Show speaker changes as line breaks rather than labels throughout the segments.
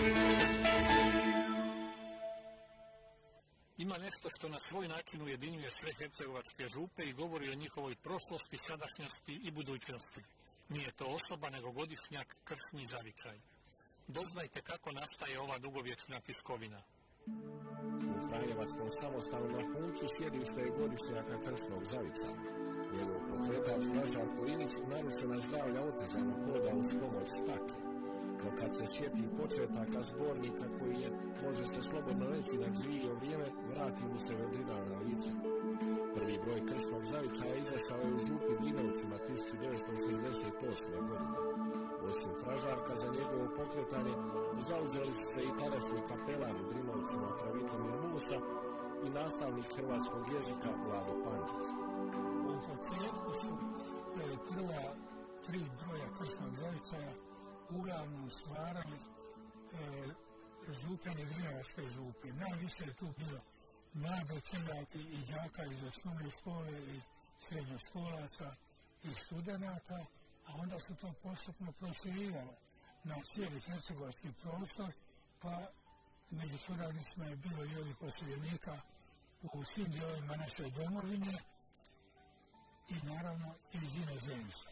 Ima nešto što na svoj način ujedinjuje sve hercegovačke župe i govori o njihovoj prošlosti, sadašnjosti i budućnosti. Nije to osoba, nego godišnjak, krsni zavičaj. Doznajte kako nastaje ova dugovječna tiskovina.
U Franjevačkom samostanu na Humcu sjedište je godišnjaka krsnog zavičaja. Njegov pokretač Pražarko Ilić narušena zdravlja otežano hoda uz pomoć stake. No kad se sjeti početaka zbornika koji je, može se slobodno reći, nadživio vrijeme, vrati mu se vedrina na lice. Prvi broj krsnog zavičaja izašao je u župi Drinovcima 1968. godine. Osim Pražarka, za njegovo pokretanje zauzeli su se i tadašnji kapelan u Drinovcima Fravitomir Musa i nastavnik hrvatskog jezika Vlado Pančić.
U početku su prva tri broja krsnog zavičaja uglavnom stvarali župani Drinovačke župe. Najviše je tu bilo mlade čeljake i đaka iz osnovne škole i srednjoškolaca i studenata, a onda su to postupno proširivalo na cijeli hercegovački prostor, pa među suradnicima je bilo i ovih poseljenika u svim dijelovima naše domovine i naravno iz inozemstva.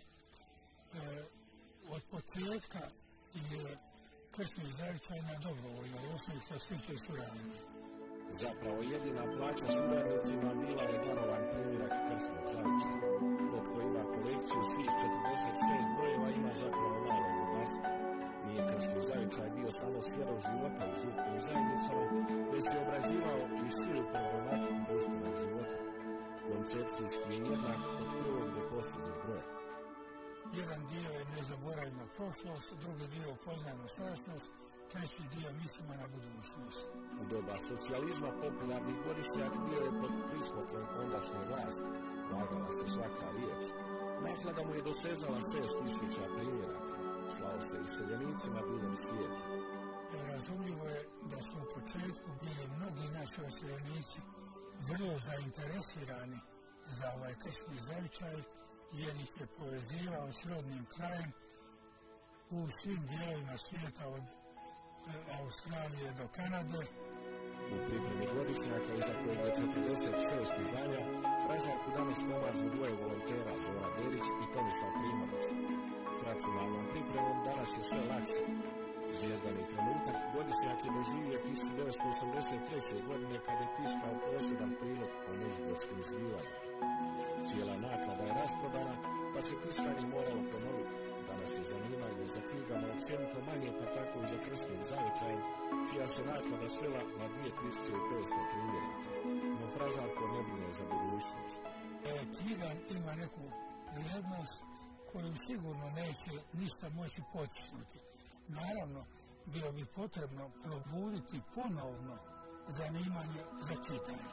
Od početka je krsni zavičaj na dobrovoljnoj osnovi što se tiče suradnika.
Zapravo jedina plaća suradnicima bila je darovan primjerak krsnog zavičaja. Od koji ima kolekciju svih 46 brojeva ima zapravo malo bogatstva. Nije krsni zavičaj bio samo svjerov života u župnim zajednicama, već se obrađivao i širu problematiku društvenog života. Koncepcijski je jednak od prvog do posljednjeg broja.
Jedan dio je nezaboravljena prošlost, drugi dio upoznajna sadašnjost, treći dio mislimo na budućnost.
U doba socijalizma popularni godišnjak bio je pod prismokom ondašnje vlasti. Vagala se svaka riječ. Naklada mu je dosezala 6.000 primjeraka. Slao se iseljenicima diljem svijeta.
Razumljivo je da su u početku bili mnogi naši iseljenici vrlo zainteresirani za ovaj krsni zavičaj, jer ih je povezivao s rodnim krajem u svim dijelovima svijeta od Australije do Kanade.
U pripremi godišnjaka, iza kojeg je 46 izdanja, Pražarku danas pomažu dvoje volontera, Zora Berić i Tomislav Primorac. S računalnom pripremom danas je sve lakše. Zvijezdani trenutak godišnjak je doživio 1983. godine kad je tiskao poseban prilog o međugorskim zbivanjima. Cijela naklada je rasprodana, pa se tiskanje moralo ponoviti. Danas je zanimanje za knjigama općenito manje, pa tako i za krsnim zavičajem, čija se naklada svela na 2500 primjeraka. No Pražarko ne brine za budućnost.
Knjiga ima neku vrijednost koju sigurno neće ništa moći potisnuti. Naravno, bilo bi potrebno probuditi ponovno zanimanje za čitanje.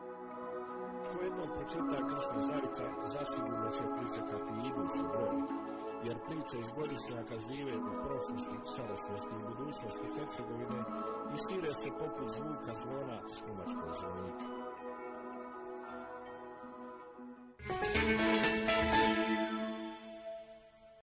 Ko jednom pročita krsni zavičaj, zasigurno će pričekati i idući broj, jer priče iz godišnjaka žive u prošlosti, sadašnjosti i budućnosti Hercegovine i šire se poput zvuka zvona šumačkog zvonika.